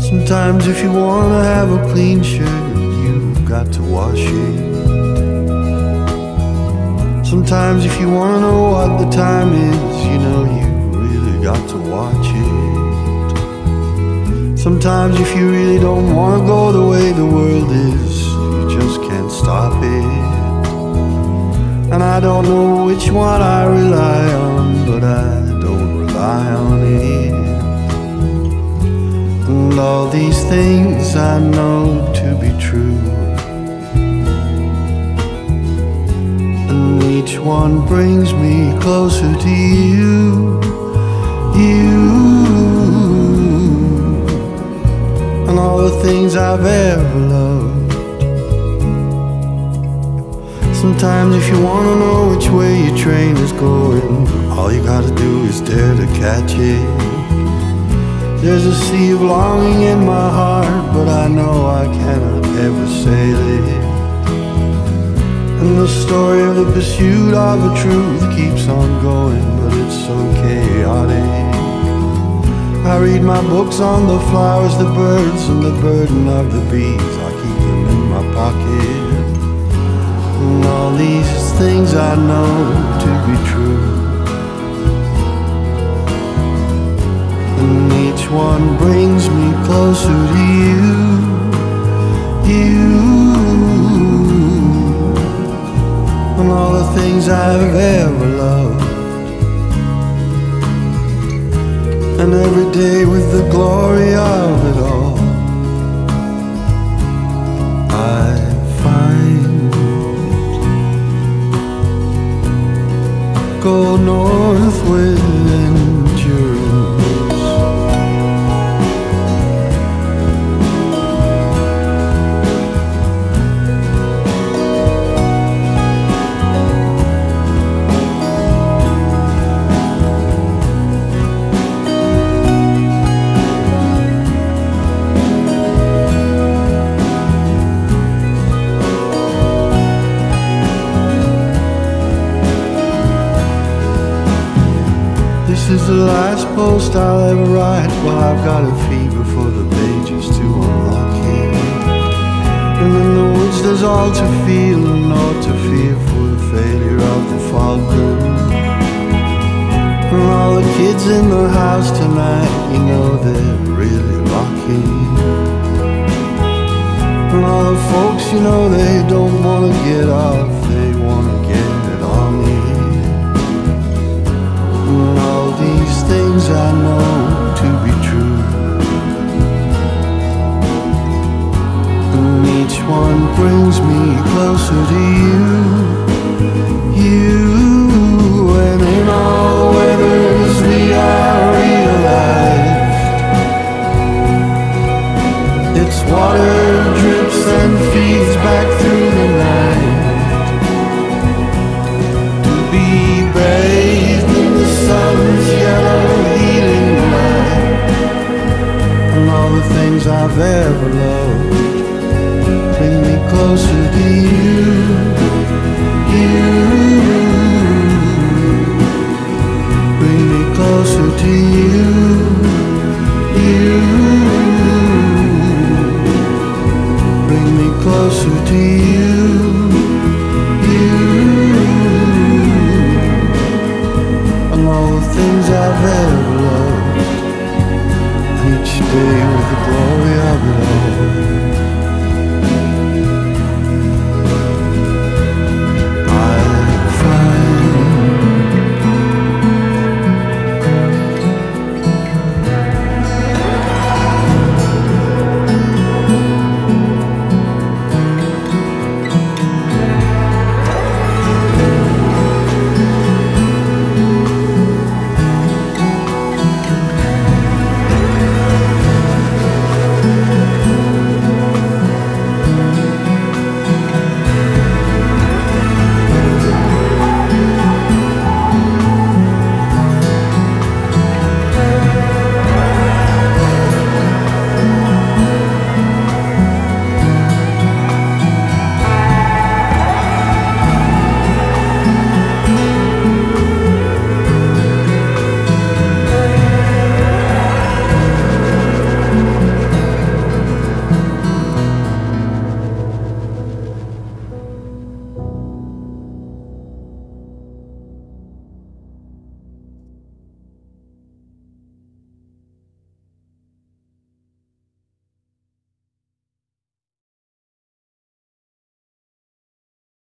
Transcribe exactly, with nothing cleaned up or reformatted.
Sometimes if you wanna have a clean shirt, you've got to wash it. Sometimes if you wanna know what the time is, you know you really got to watch it. Sometimes if you really don't wanna go the way the world is, you just can't stop it. And I don't know which one I rely on, but I don't rely on it. And all these things I know to be true, and each one brings me closer to you, you, and all the things I've ever loved. Sometimes if you wanna know which way your train is going, all you gotta do is dare to catch it. There's a sea of longing in my heart, but I know I cannot ever sail it. And the story of the pursuit of the truth keeps on going, but it's so chaotic. I read my books on the flowers, the birds, and the burden of the bees. I keep them in my pocket. And all these things I know to be true, and each one brings me closer to you, you, and all the things I've ever loved. And every day with the glory of it all, I find go north with endurance. This is the last post I'll ever write. Well, I've got a fever for the pages to unlock it. And in the woods there's all to feel and naught to fear for the failure of the falcon. And all the kids in the house tonight, you know they're really rocking. And all the folks, you know they don't want to get off, they want to get it on in. And all these things I know to be true, and each one brings me closer to you, you, and in all weathers we are realized. It's water drips and feeds back through the night, to be bathed in the sun's yellow healing light. And all the things I've ever loved bring me closer to you, you, bring me closer to you, you, bring me closer to you, you, and all the things I've ever loved, each day with the glory of it all.